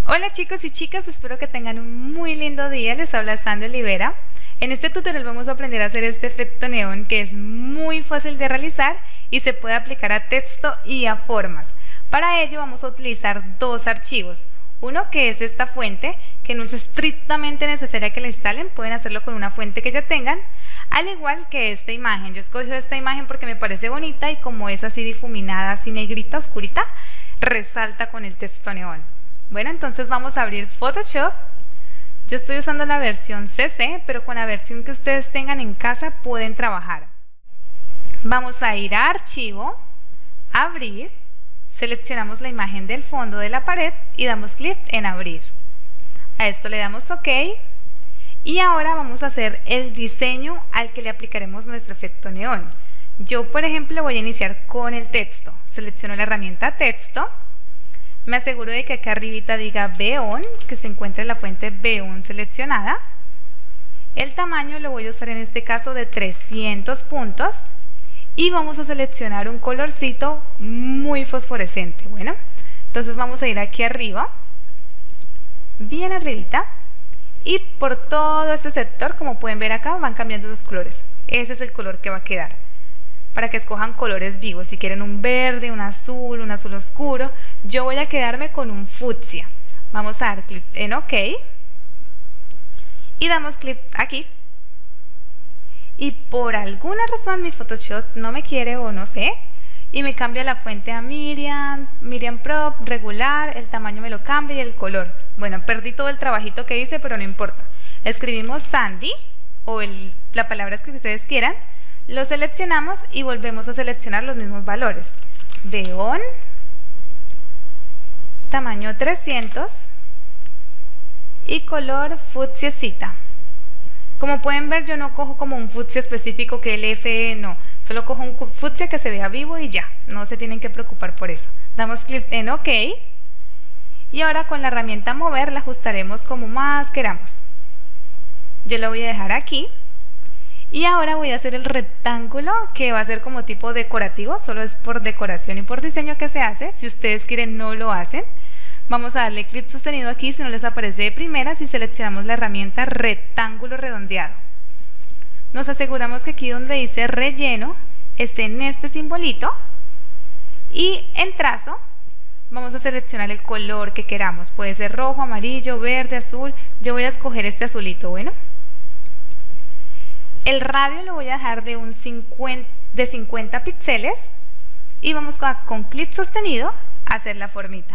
Hola chicos y chicas, espero que tengan un muy lindo día. Les habla Sandy Olivera. En este tutorial vamos a aprender a hacer este efecto neón que es muy fácil de realizar y se puede aplicar a texto y a formas. Para ello vamos a utilizar dos archivos. Uno que es esta fuente, que no es estrictamente necesaria que la instalen, pueden hacerlo con una fuente que ya tengan, al igual que esta imagen. Yo escogí esta imagen porque me parece bonita y como es así difuminada, así negrita, oscurita, resalta con el texto neón. Bueno, entonces vamos a abrir Photoshop. Yo estoy usando la versión CC, pero con la versión que ustedes tengan en casa pueden trabajar. Vamos a ir a Archivo, Abrir, seleccionamos la imagen del fondo de la pared y damos clic en Abrir. A esto le damos OK y ahora vamos a hacer el diseño al que le aplicaremos nuestro efecto neón. Yo, por ejemplo, voy a iniciar con el texto. Selecciono la herramienta Texto. Me aseguro de que acá arribita diga Beon, que se encuentra en la fuente Beon seleccionada. El tamaño lo voy a usar en este caso de 300 puntos y vamos a seleccionar un colorcito muy fosforescente. Bueno, entonces vamos a ir aquí arriba, bien arribita, y por todo este sector, como pueden ver acá, van cambiando los colores. Ese es el color que va a quedar, para que escojan colores vivos. Si quieren un verde, un azul oscuro, yo voy a quedarme con un fucsia. Vamos a dar clic en OK y damos clic aquí. Y por alguna razón mi Photoshop no me quiere o no sé, y me cambia la fuente a Miriam Prop, regular, el tamaño me lo cambia y el color. Bueno, perdí todo el trabajito que hice, pero no importa. Escribimos Sandy o la palabra que ustedes quieran, lo seleccionamos y volvemos a seleccionar los mismos valores. Beon, tamaño 300 y color fucsiacita. Como pueden ver, yo no cojo como un fucsia específico que el FE, no, solo cojo un fucsia que se vea vivo y ya, no se tienen que preocupar por eso. Damos clic en OK y ahora con la herramienta mover la ajustaremos como más queramos. Yo lo voy a dejar aquí. Y ahora voy a hacer el rectángulo que va a ser como tipo decorativo, solo es por decoración y por diseño que se hace. Si ustedes quieren no lo hacen. Vamos a darle clic sostenido aquí si no les aparece de primeras y seleccionamos la herramienta rectángulo redondeado. Nos aseguramos que aquí donde dice relleno esté en este simbolito y en trazo vamos a seleccionar el color que queramos. Puede ser rojo, amarillo, verde, azul. Yo voy a escoger este azulito, bueno. El radio lo voy a dejar de 50 píxeles y vamos con clic sostenido a hacer la formita.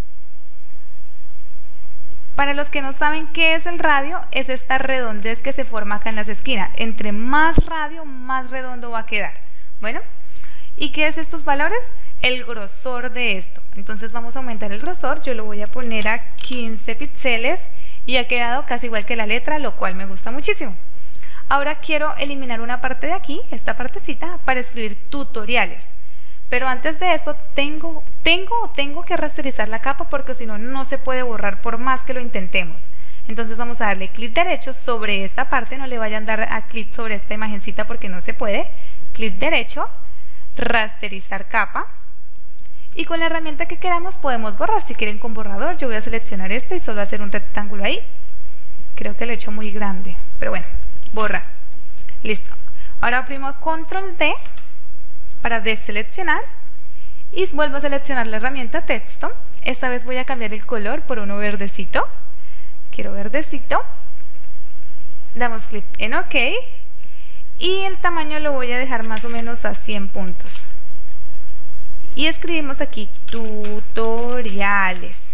Para los que no saben qué es el radio, es esta redondez que se forma acá en las esquinas. Entre más radio, más redondo va a quedar. Bueno, ¿y qué es estos valores? El grosor de esto. Entonces vamos a aumentar el grosor, yo lo voy a poner a 15 píxeles y ha quedado casi igual que la letra, lo cual me gusta muchísimo. Ahora quiero eliminar una parte de aquí, esta partecita, para escribir tutoriales. Pero antes de esto tengo que rasterizar la capa porque si no, no se puede borrar por más que lo intentemos. Entonces vamos a darle clic derecho sobre esta parte, no le vayan a dar a clic sobre esta imagencita porque no se puede. Clic derecho, rasterizar capa. Y con la herramienta que queramos podemos borrar. Si quieren con borrador, yo voy a seleccionar este y solo hacer un rectángulo ahí. Creo que lo he hecho muy grande, pero bueno. Borrar. Listo. Ahora oprimo Control D para deseleccionar y vuelvo a seleccionar la herramienta Texto. Esta vez voy a cambiar el color por uno verdecito. Quiero verdecito. Damos clic en OK y el tamaño lo voy a dejar más o menos a 100 puntos. Y escribimos aquí tutoriales.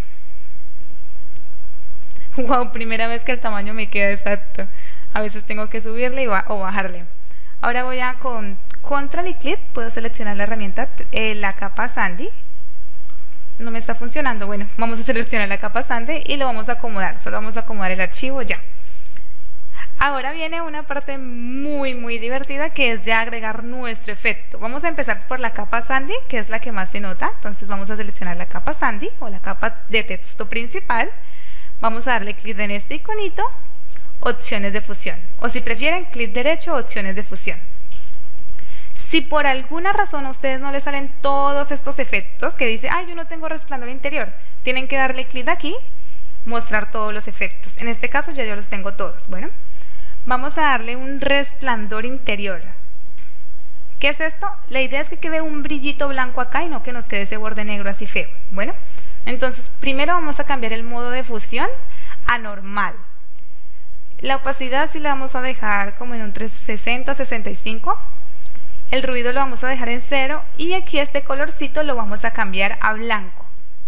Wow, primera vez que el tamaño me queda exacto. A veces tengo que subirle o bajarle. Ahora voy a con control y clic, puedo seleccionar la herramienta, la capa Sandy. No me está funcionando. Bueno, vamos a seleccionar la capa Sandy y lo vamos a acomodar. Solo vamos a acomodar el archivo ya. Ahora viene una parte muy divertida que es ya agregar nuestro efecto. Vamos a empezar por la capa Sandy, que es la que más se nota. Entonces vamos a seleccionar la capa Sandy o la capa de texto principal. Vamos a darle clic en este iconito. Opciones de fusión, o si prefieren clic derecho, opciones de fusión. Si por alguna razón a ustedes no les salen todos estos efectos que dice, ay, yo no tengo resplandor interior, tienen que darle clic aquí mostrar todos los efectos. En este caso ya yo los tengo todos. Bueno, vamos a darle un resplandor interior. ¿Qué es esto? La idea es que quede un brillito blanco acá y no que nos quede ese borde negro así feo. Bueno, entonces primero vamos a cambiar el modo de fusión a normal. La opacidad sí la vamos a dejar como en un 60-65. El ruido lo vamos a dejar en 0 y aquí este colorcito lo vamos a cambiar a blanco.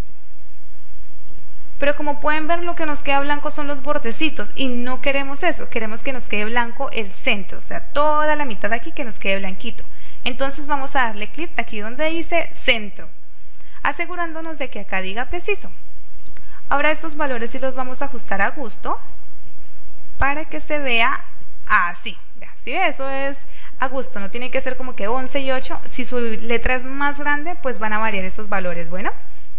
Pero como pueden ver, lo que nos queda blanco son los bordecitos y no queremos eso, queremos que nos quede blanco el centro, o sea, toda la mitad de aquí que nos quede blanquito. Entonces vamos a darle clic aquí donde dice centro, asegurándonos de que acá diga preciso. Ahora estos valores sí los vamos a ajustar a gusto para que se vea así. ¿Sí ve? Eso es a gusto, no tiene que ser como que 11 y 8, si su letra es más grande pues van a variar esos valores. Bueno,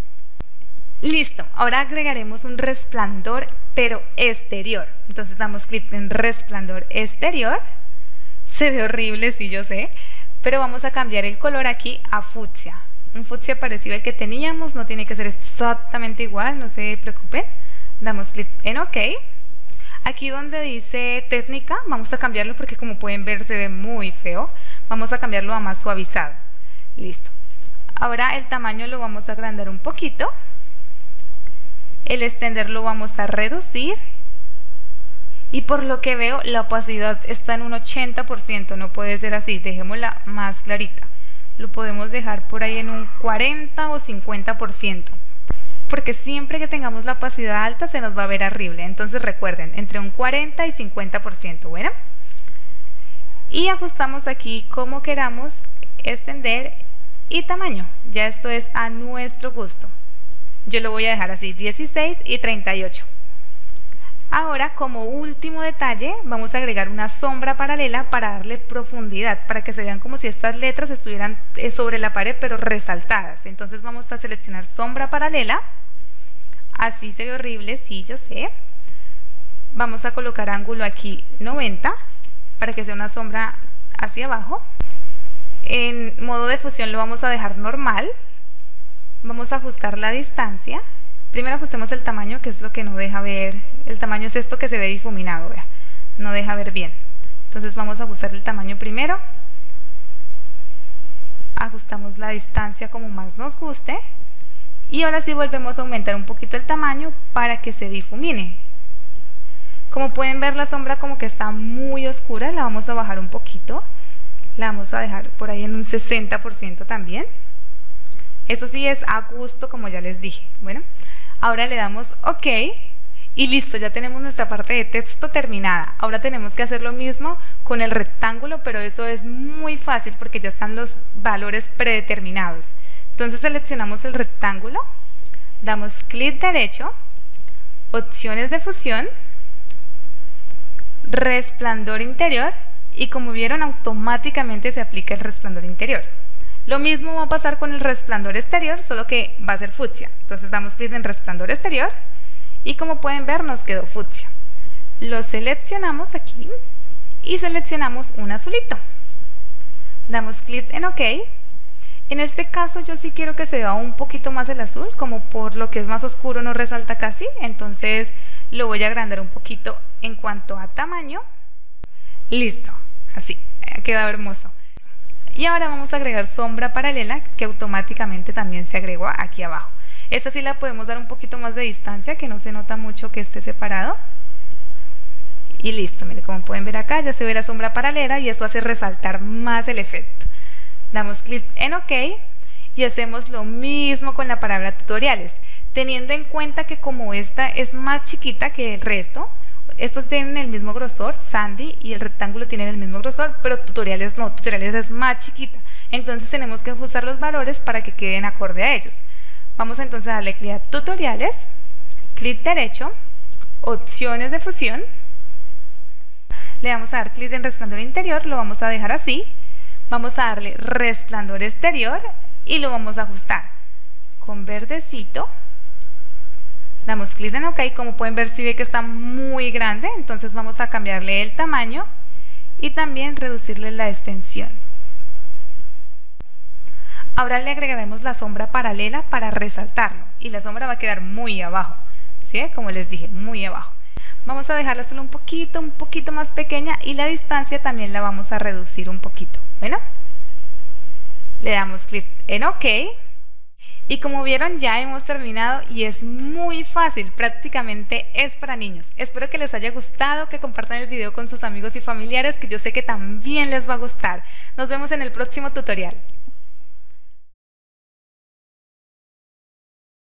listo, ahora agregaremos un resplandor pero exterior. Entonces damos clic en resplandor exterior. Se ve horrible, sí, yo sé, pero vamos a cambiar el color aquí a fucsia. Un fucsia parecido al que teníamos, no tiene que ser exactamente igual, no se preocupen. Damos clic en OK. Aquí donde dice técnica vamos a cambiarlo porque como pueden ver se ve muy feo. Vamos a cambiarlo a más suavizado. Listo. Ahora el tamaño lo vamos a agrandar un poquito. El extender lo vamos a reducir. Y por lo que veo la opacidad está en un 80%, no puede ser así. Dejémosla más clarita. Lo podemos dejar por ahí en un 40 o 50%. Porque siempre que tengamos la opacidad alta se nos va a ver horrible. Entonces recuerden, entre un 40 y 50%. Bueno, y ajustamos aquí como queramos, extender y tamaño. Ya esto es a nuestro gusto. Yo lo voy a dejar así, 16 y 38. Ahora, como último detalle, vamos a agregar una sombra paralela para darle profundidad, para que se vean como si estas letras estuvieran sobre la pared, pero resaltadas. Entonces vamos a seleccionar sombra paralela. Así se ve horrible, sí, yo sé. Vamos a colocar ángulo aquí 90, para que sea una sombra hacia abajo. En modo de fusión lo vamos a dejar normal. Vamos a ajustar la distancia. Primero ajustemos el tamaño, que es lo que no deja ver. El tamaño es esto que se ve difuminado, vea. No deja ver bien. Entonces vamos a ajustar el tamaño primero. Ajustamos la distancia como más nos guste. Y ahora sí volvemos a aumentar un poquito el tamaño para que se difumine. Como pueden ver, la sombra como que está muy oscura. La vamos a bajar un poquito. La vamos a dejar por ahí en un 60% también. Eso sí es a gusto, como ya les dije. Bueno, ahora le damos OK y listo, ya tenemos nuestra parte de texto terminada. Ahora tenemos que hacer lo mismo con el rectángulo, pero eso es muy fácil porque ya están los valores predeterminados. Entonces seleccionamos el rectángulo, damos clic derecho, opciones de fusión, resplandor interior y como vieron automáticamente se aplica el resplandor interior. Lo mismo va a pasar con el resplandor exterior, solo que va a ser fucsia. Entonces damos clic en resplandor exterior y como pueden ver nos quedó fucsia. Lo seleccionamos aquí y seleccionamos un azulito. Damos clic en OK. En este caso yo sí quiero que se vea un poquito más el azul, como por lo que es más oscuro no resalta casi, entonces lo voy a agrandar un poquito en cuanto a tamaño. Listo, así, ha quedado hermoso. Y ahora vamos a agregar sombra paralela, que automáticamente también se agregó aquí abajo. Esta sí la podemos dar un poquito más de distancia, que no se nota mucho que esté separado. Y listo, mire, como pueden ver acá ya se ve la sombra paralela y eso hace resaltar más el efecto. Damos clic en OK y hacemos lo mismo con la palabra tutoriales, teniendo en cuenta que como esta es más chiquita que el resto, estos tienen el mismo grosor, Sandy y el rectángulo tienen el mismo grosor, pero tutoriales no, tutoriales es más chiquita. Entonces tenemos que ajustar los valores para que queden acorde a ellos. Vamos entonces a darle clic a tutoriales, clic derecho, opciones de fusión. Le vamos a dar clic en resplandor interior, lo vamos a dejar así. Vamos a darle resplandor exterior y lo vamos a ajustar con verdecito. Damos clic en OK, como pueden ver si ve que está muy grande, entonces vamos a cambiarle el tamaño y también reducirle la extensión. Ahora le agregaremos la sombra paralela para resaltarlo y la sombra va a quedar muy abajo. ¿sí? Como les dije, muy abajo. Vamos a dejarla solo un poquito más pequeña y la distancia también la vamos a reducir un poquito. Bueno, le damos clic en OK. Y como vieron, ya hemos terminado y es muy fácil, prácticamente es para niños. Espero que les haya gustado, que compartan el video con sus amigos y familiares, que yo sé que también les va a gustar. Nos vemos en el próximo tutorial.